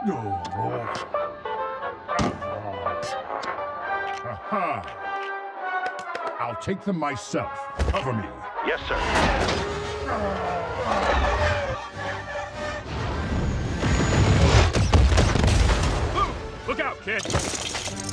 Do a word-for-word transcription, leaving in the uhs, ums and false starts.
Aha! I'll take them myself. Cover me. Yes, sir. Look out, kid!